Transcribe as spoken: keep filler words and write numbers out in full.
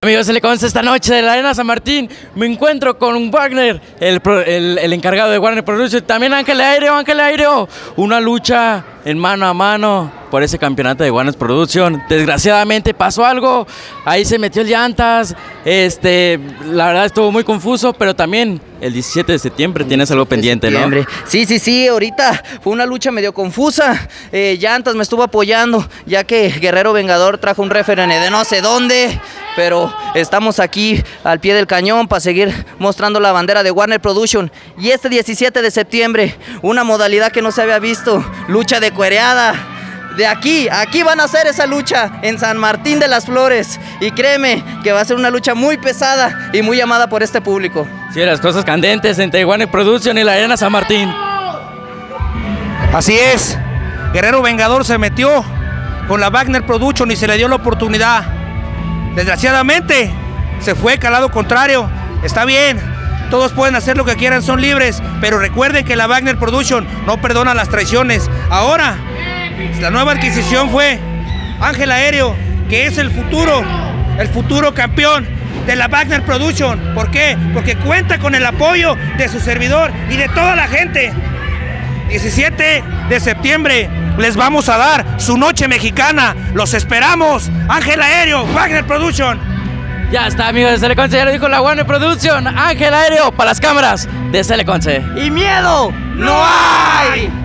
Amigos, se le conoce esta noche de la Arena San Martín. Me encuentro con Wagner, el, el, el encargado de Warner Production. También Ángel Aéreo, Ángel Aéreo. Una lucha en mano a mano por ese campeonato de Warner Production. Desgraciadamente pasó algo. Ahí se metió el llantas. Este, la verdad estuvo muy confuso, pero también el diecisiete de septiembre tienes algo pendiente, ¿no? Sí, sí, sí, ahorita fue una lucha medio confusa. Eh, Llantas me estuvo apoyando, ya que Guerrero Vengador trajo un referente de no sé dónde. Pero estamos aquí al pie del cañón para seguir mostrando la bandera de Warner Production. Y este diecisiete de septiembre, una modalidad que no se había visto, lucha de cuereada. De aquí, aquí van a hacer esa lucha en San Martín de las Flores. Y créeme que va a ser una lucha muy pesada y muy amada por este público. Sí, las cosas candentes entre Warner Production y la Arena San Martín. Así es, Guerrero Vengador se metió con la Wagner Production y se le dio la oportunidad. Desgraciadamente, se fue calado contrario. Está bien, todos pueden hacer lo que quieran, son libres, pero recuerden que la Wagner Production no perdona las traiciones. Ahora, la nueva adquisición fue Ángel Aéreo, que es el futuro, el futuro campeón de la Wagner Production. ¿Por qué? Porque cuenta con el apoyo de su servidor y de toda la gente. diecisiete de septiembre les vamos a dar su noche mexicana. Los esperamos. Ángel Aéreo, Wagner Production. Ya está, amigos de Celeconce, ya lo dijo la Warner Production. Ángel Aéreo para las cámaras de Celeconce. ¡Y miedo no hay!